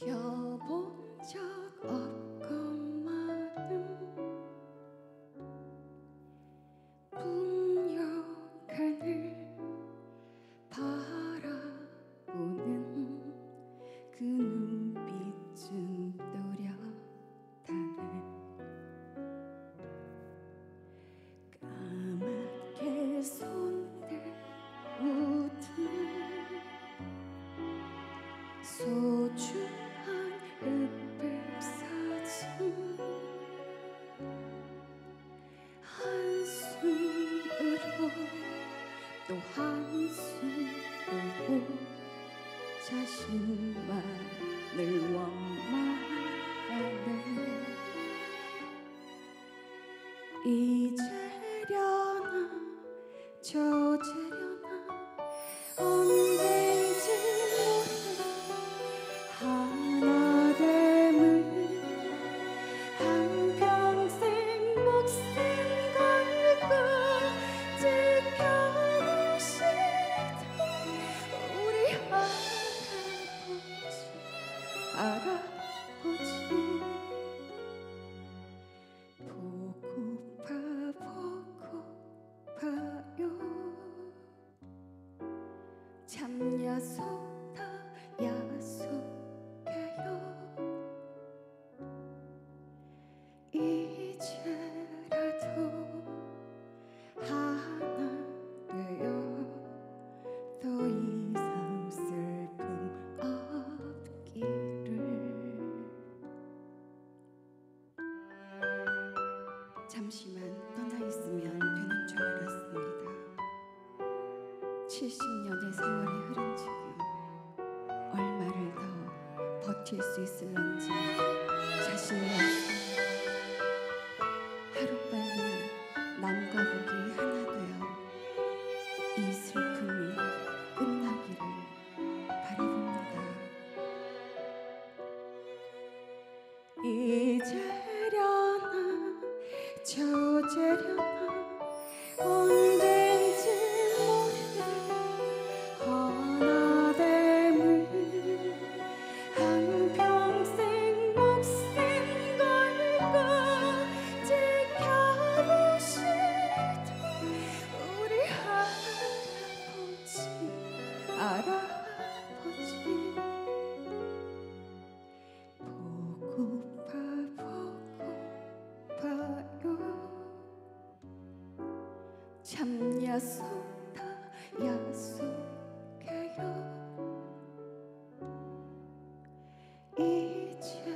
잊혀본 적 없건만은 분명 하늘 바라보는 그 눈빛은 또렷하네. 까맣게 손들 묻은 소중한 흑백 사진, 한숨으로 또 한숨으로 자신만을 원망하네. 이제려나 저제려나 언제인지 모르 하나됨을 한평생 몫을 걸고 지켜보시던 우리 할아버지 보고파 보고파요. 참 야속다 야속해요. 이제라도 하나 되어 더 이상 슬픔 없기를. 잠시만 떠나 있으면 되는 줄 알았습니다. 70년의 세월이 흐른 지금 얼마를 더 버틸 수 있을런지 자신이 없습니다. 하루빨리 남과 복이 하나 되어 이 슬픔이 끝나기를 바라봅니다. 이제려나 저제려나 언제인지 모르는 하나됨을 한평생 몫을 걸고 지켜보시던 우리 할아버지 보고파 보고파요. 참 야속다 야속해요. 이제